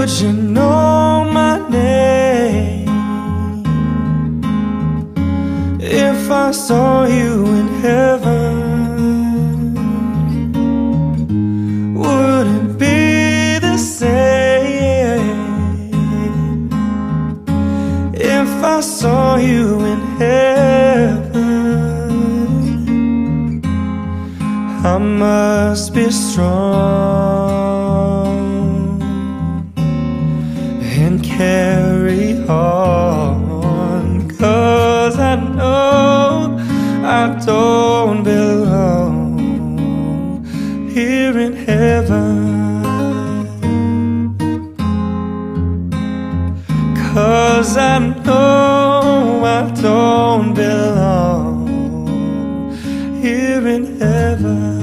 would you know my name if I saw you in heaven? Would it be the same if I saw you in heaven? I must be strong and carry on, 'cause I know I don't belong here in heaven. 'Cause I know I don't belong here in heaven.